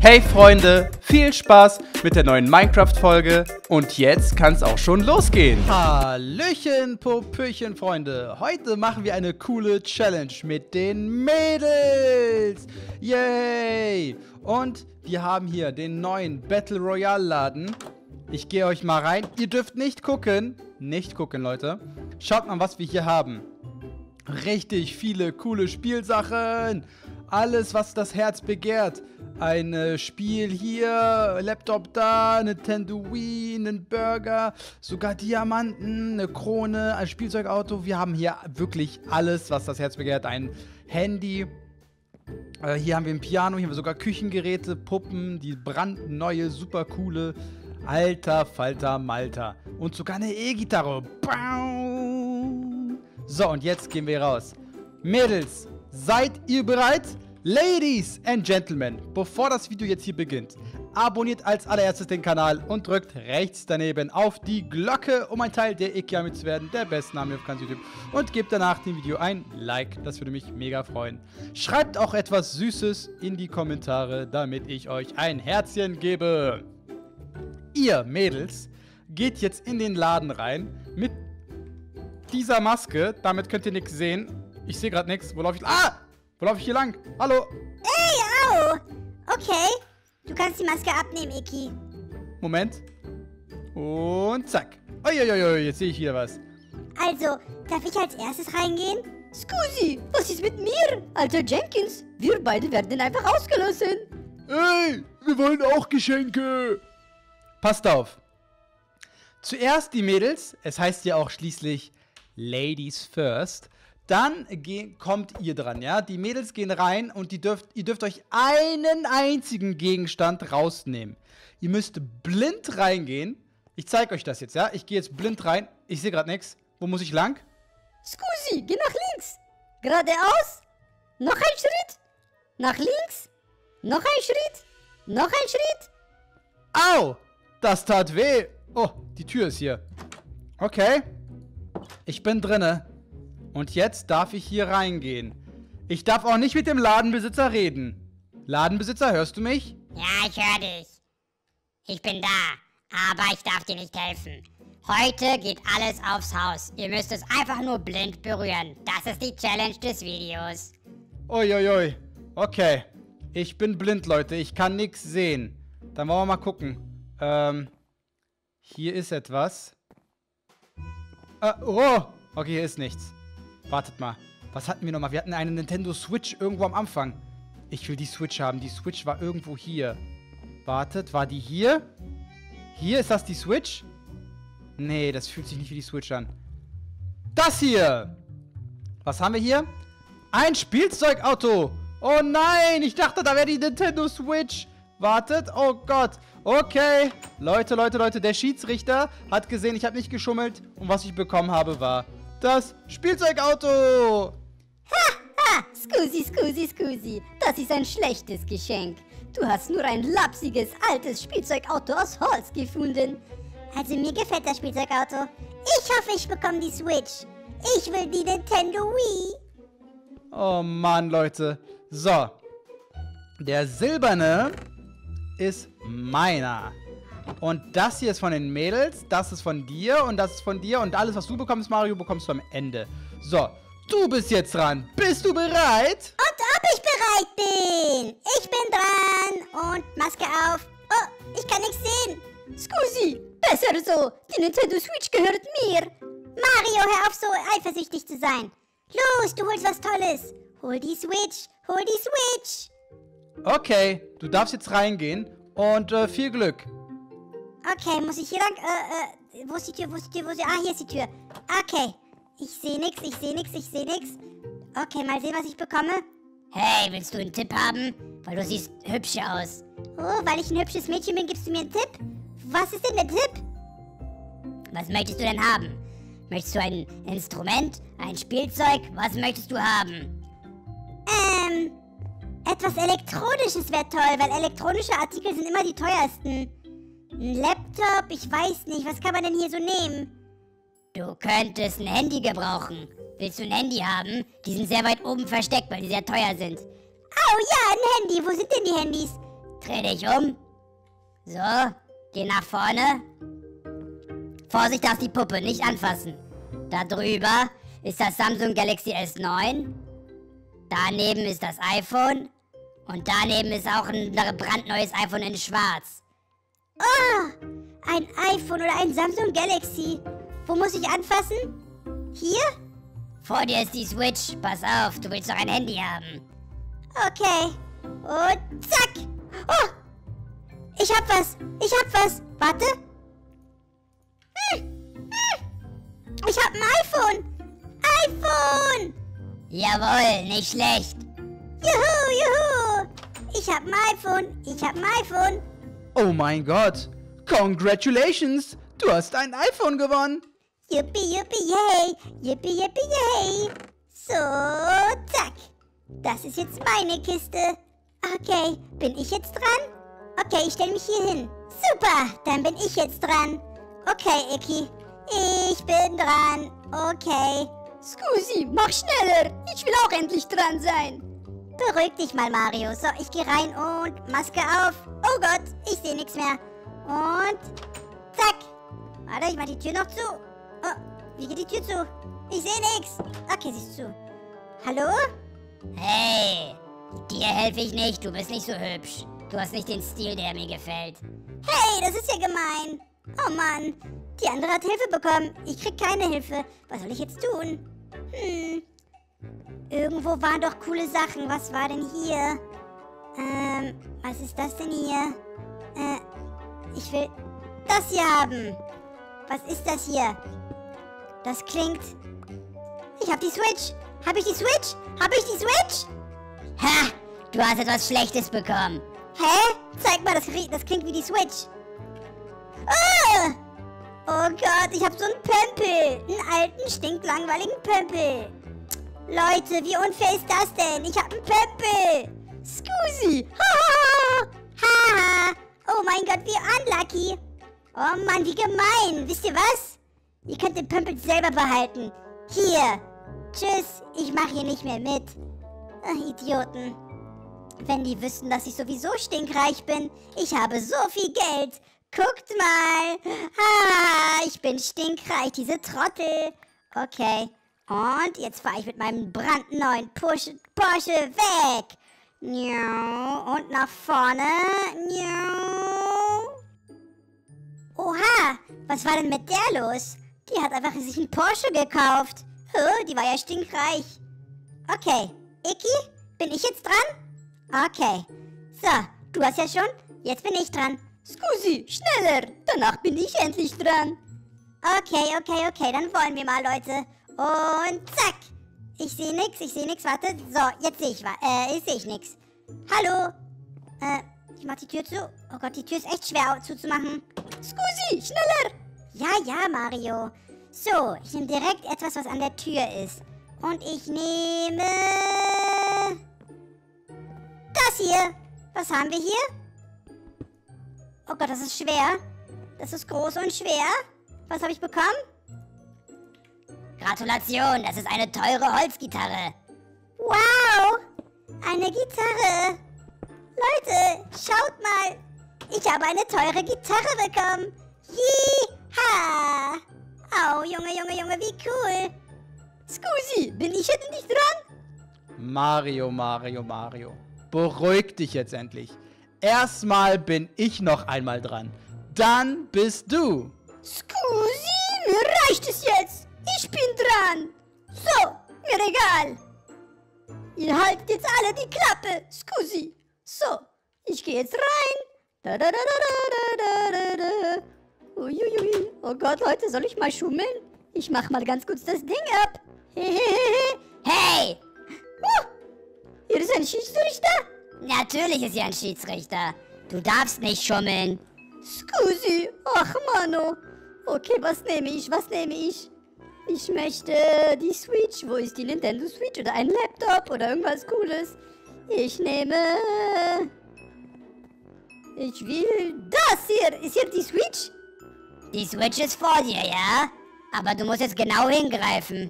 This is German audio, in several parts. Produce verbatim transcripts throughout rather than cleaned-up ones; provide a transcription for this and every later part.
Hey Freunde, viel Spaß mit der neuen Minecraft-Folge und jetzt kann es auch schon losgehen. Hallöchen, Popöchen, Freunde. Heute machen wir eine coole Challenge mit den Mädels. Yay! Und wir haben hier den neuen Battle Royale Laden. Ich gehe euch mal rein. Ihr dürft nicht gucken. Nicht gucken, Leute. Schaut mal, was wir hier haben. Richtig viele coole Spielsachen. Alles, was das Herz begehrt. Ein äh, Spiel hier, Laptop da, Nintendo Wii, einen Burger, sogar Diamanten, eine Krone, ein Spielzeugauto. Wir haben hier wirklich alles, was das Herz begehrt. Ein Handy. Äh, hier haben wir ein Piano, hier haben wir sogar Küchengeräte, Puppen, die brandneue, super coole. Alter Falter Malta. Und sogar eine E-Gitarre. So, und jetzt gehen wir raus. Mädels, seid ihr bereit? Ladies and Gentlemen, bevor das Video jetzt hier beginnt, abonniert als allererstes den Kanal und drückt rechts daneben auf die Glocke, um ein Teil der Ekiami zu werden, der besten Army auf ganz YouTube. Und gebt danach dem Video ein Like, das würde mich mega freuen. Schreibt auch etwas Süßes in die Kommentare, damit ich euch ein Herzchen gebe. Ihr Mädels geht jetzt in den Laden rein mit dieser Maske. Damit könnt ihr nichts sehen. Ich sehe gerade nichts. Wo laufe ich? Ah! Wo laufe ich hier lang? Hallo? Ey, au! Okay. Du kannst die Maske abnehmen, Iki. Moment. Und zack. Uiuiui, jetzt sehe ich wieder was. Also, darf ich als erstes reingehen? Scusi, was ist mit mir? Alter Jenkins, wir beide werden einfach ausgelassen. Ey, wir wollen auch Geschenke. Passt auf. Zuerst die Mädels. Es heißt ja auch schließlich Ladies First. Dann kommt ihr dran, ja? Die Mädels gehen rein und die dürft, ihr dürft euch einen einzigen Gegenstand rausnehmen. Ihr müsst blind reingehen. Ich zeige euch das jetzt, ja? Ich gehe jetzt blind rein. Ich sehe gerade nichts. Wo muss ich lang? Scusi, geh nach links. Geradeaus. Noch ein Schritt. Nach links. Noch ein Schritt. Noch ein Schritt. Au! Das tat weh. Oh, die Tür ist hier. Okay. Ich bin drinne. Und jetzt darf ich hier reingehen. Ich darf auch nicht mit dem Ladenbesitzer reden. Ladenbesitzer, hörst du mich? Ja, ich höre dich. Ich bin da, aber ich darf dir nicht helfen. Heute geht alles aufs Haus. Ihr müsst es einfach nur blind berühren. Das ist die Challenge des Videos. Uiuiui. Okay. Ich bin blind, Leute. Ich kann nichts sehen. Dann wollen wir mal gucken. Ähm. Hier ist etwas. Äh, oh. Okay, hier ist nichts. Wartet mal. Was hatten wir nochmal? Wir hatten eine Nintendo Switch irgendwo am Anfang. Ich will die Switch haben. Die Switch war irgendwo hier. Wartet, war die hier? Hier, ist das die Switch? Nee, das fühlt sich nicht wie die Switch an. Das hier! Was haben wir hier? Ein Spielzeugauto! Oh nein, ich dachte, da wäre die Nintendo Switch. Wartet, oh Gott. Okay. Leute, Leute, Leute, der Schiedsrichter hat gesehen, ich habe nicht geschummelt. Und was ich bekommen habe, war das Spielzeugauto. Ha, ha, scusi, scusi, scusi. Das ist ein schlechtes Geschenk. Du hast nur ein lapsiges, altes Spielzeugauto aus Holz gefunden. Also mir gefällt das Spielzeugauto. Ich hoffe, ich bekomme die Switch. Ich will die Nintendo Wii. Oh Mann, Leute. So. Der silberne ist meiner. Und das hier ist von den Mädels, das ist von dir und das ist von dir. Und alles, was du bekommst, Mario, bekommst du am Ende. So, du bist jetzt dran. Bist du bereit? Und ob ich bereit bin. Ich bin dran. Und Maske auf. Oh, ich kann nichts sehen. Scusi, besser so. Die Nintendo Switch gehört mir. Mario, hör auf so eifersüchtig zu sein. Los, du holst was Tolles. Hol die Switch. Hol die Switch. Okay, du darfst jetzt reingehen. Und äh, viel Glück. Okay, muss ich hier lang? Äh, äh, wo ist die Tür? Wo ist die Tür? Wo ist die? Ah, hier ist die Tür. Okay. Ich sehe nichts, ich sehe nichts, ich sehe nichts. Okay, mal sehen, was ich bekomme. Hey, willst du einen Tipp haben? Weil du siehst hübsch aus. Oh, weil ich ein hübsches Mädchen bin, gibst du mir einen Tipp? Was ist denn der Tipp? Was möchtest du denn haben? Möchtest du ein Instrument? Ein Spielzeug? Was möchtest du haben? Ähm, etwas Elektronisches wäre toll, weil elektronische Artikel sind immer die teuersten. Ein Laptop, ich weiß nicht. Was kann man denn hier so nehmen? Du könntest ein Handy gebrauchen. Willst du ein Handy haben? Die sind sehr weit oben versteckt, weil die sehr teuer sind. Oh ja, ein Handy. Wo sind denn die Handys? Dreh dich um. So, geh nach vorne. Vorsicht, darfst die Puppe nicht anfassen. Da drüber ist das Samsung Galaxy S neun. Daneben ist das iPhone. Und daneben ist auch ein brandneues iPhone in schwarz. Oh, ein iPhone oder ein Samsung Galaxy. Wo muss ich anfassen? Hier? Vor dir ist die Switch. Pass auf, du willst doch ein Handy haben. Okay. Und zack. Oh, ich hab was. Ich hab was. Warte. Hm. Hm. Ich hab ein iPhone. iPhone. Jawohl, nicht schlecht. Juhu, juhu. Ich hab ein iPhone. Ich hab ein iPhone. Oh mein Gott. Congratulations. Du hast ein iPhone gewonnen. Yippie, yippie, yay. Yippie, yippie, yay. So, zack. Das ist jetzt meine Kiste. Okay, bin ich jetzt dran? Okay, ich stelle mich hier hin. Super, dann bin ich jetzt dran. Okay, Eki. Ich bin dran. Okay. Scusi, mach schneller. Ich will auch endlich dran sein. Beruhig dich mal, Mario. So, ich gehe rein und Maske auf. Oh Gott, ich sehe nichts mehr. Und zack. Warte, ich mach die Tür noch zu. Oh, wie geht die Tür zu? Ich sehe nichts. Okay, sie ist zu. Hallo? Hey, dir helfe ich nicht. Du bist nicht so hübsch. Du hast nicht den Stil, der mir gefällt. Hey, das ist ja gemein. Oh Mann, die andere hat Hilfe bekommen. Ich krieg keine Hilfe. Was soll ich jetzt tun? Hm. Irgendwo waren doch coole Sachen. Was war denn hier? Ähm, was ist das denn hier? Äh, ich will das hier haben. Was ist das hier? Das klingt... Ich hab die Switch. Hab ich die Switch? Hab ich die Switch? Ha! Du hast etwas Schlechtes bekommen. Hä? Zeig mal, das, das klingt wie die Switch. Ah! Oh Gott, ich hab so einen Pömpel. Einen alten, stinklangweiligen Pömpel. Leute, wie unfair ist das denn? Ich hab einen Pömpel. Scusi. Haha. Haha. Oh mein Gott, wie unlucky. Oh Mann, wie gemein. Wisst ihr was? Ihr könnt den Pömpel selber behalten. Hier. Tschüss, ich mach hier nicht mehr mit. Ach, Idioten. Wenn die wüssten, dass ich sowieso stinkreich bin. Ich habe so viel Geld. Guckt mal. Ah, ich bin stinkreich, diese Trottel. Okay. Und jetzt fahre ich mit meinem brandneuen Porsche, Porsche weg. Und nach vorne. Oha, was war denn mit der los? Die hat einfach sich einen Porsche gekauft. Oh, die war ja stinkreich. Okay, Iki, bin ich jetzt dran? Okay. So, du hast ja schon, jetzt bin ich dran. Scusi, schneller. Danach bin ich endlich dran. Okay, okay, okay, dann wollen wir mal, Leute. Und zack. Ich sehe nix, ich sehe nix, warte. So, jetzt sehe ich was. Äh, jetzt sehe ich nix. Hallo? Äh, ich mach die Tür zu. Oh Gott, die Tür ist echt schwer zuzumachen. Scusi, schneller. Ja, ja, Mario. So, ich nehme direkt etwas, was an der Tür ist. Und ich nehme... das hier. Was haben wir hier? Oh Gott, das ist schwer. Das ist groß und schwer. Was habe ich bekommen? Gratulation, das ist eine teure Holzgitarre. Wow, eine Gitarre. Leute, schaut mal. Ich habe eine teure Gitarre bekommen. Jeha. Au, Junge, Junge, Junge, wie cool. Scusi, bin ich jetzt nicht dran? Mario, Mario, Mario. Beruhig dich jetzt endlich. Erstmal bin ich noch einmal dran. Dann bist du. Scusi, mir reicht es jetzt. Ich bin dran. So, mir egal. Ihr haltet jetzt alle die Klappe. Scusi. So, ich gehe jetzt rein. Da, da, da, da, da, da, da. Uiuiui. Oh Gott, Leute, soll ich mal schummeln? Ich mach mal ganz kurz das Ding ab. Hey! Oh, hier ist ein Schiedsrichter? Natürlich ist hier ein Schiedsrichter. Du darfst nicht schummeln. Scusi. Ach, Mano. Okay, was nehme ich? Was nehme ich? Ich möchte die Switch. Wo ist die Nintendo Switch? Oder ein Laptop? Oder irgendwas Cooles? Ich nehme... Ich will das hier. Ist hier die Switch? Die Switch ist vor dir, ja? Aber du musst jetzt genau hingreifen.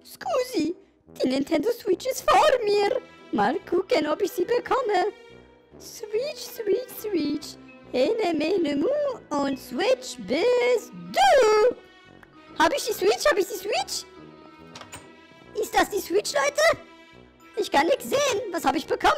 Scusi, die Nintendo Switch ist vor mir. Mal gucken, ob ich sie bekomme. Switch, switch, switch. Ene, mene, mu und switch bist du. Hab ich die Switch? Hab ich die Switch? Ist das die Switch, Leute? Ich kann nichts sehen. Was habe ich bekommen?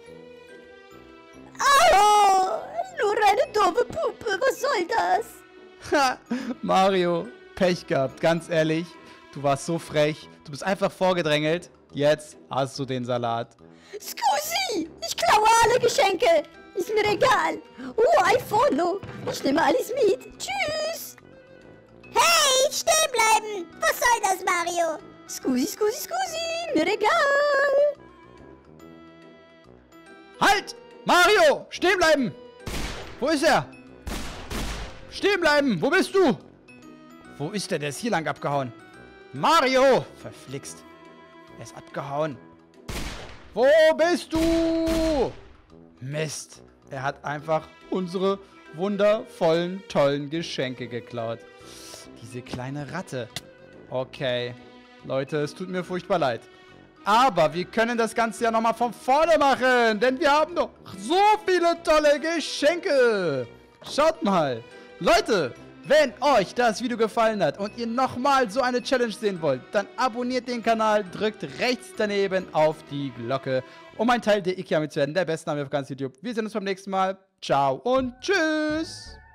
Au! Nur eine doofe Puppe. Was soll das? Ha, Mario, Pech gehabt, ganz ehrlich. Du warst so frech. Du bist einfach vorgedrängelt. Jetzt hast du den Salat. Scusi! Ich klaue alle Geschenke. Ist mir egal. Oh, iPhone. Ich nehme alles mit. Tschüss. Hey, stehen bleiben! Was soll das, Mario? Scusi, scusi, scusi. Mir egal. Halt! Mario! Stehen bleiben! Wo ist er? Stehen bleiben! Wo bist du? Wo ist der? Der ist hier lang abgehauen. Mario! Verflixt. Er ist abgehauen. Wo bist du? Mist. Er hat einfach unsere wundervollen, tollen Geschenke geklaut. Diese kleine Ratte. Okay. Leute, es tut mir furchtbar leid. Aber wir können das Ganze ja nochmal von vorne machen. Denn wir haben noch so viele tolle Geschenke. Schaut mal. Leute, wenn euch das Video gefallen hat und ihr nochmal so eine Challenge sehen wollt, dann abonniert den Kanal, drückt rechts daneben auf die Glocke, um ein Teil der IKEA mitzuwerden. Der beste Name auf ganz YouTube. Wir sehen uns beim nächsten Mal. Ciao und tschüss.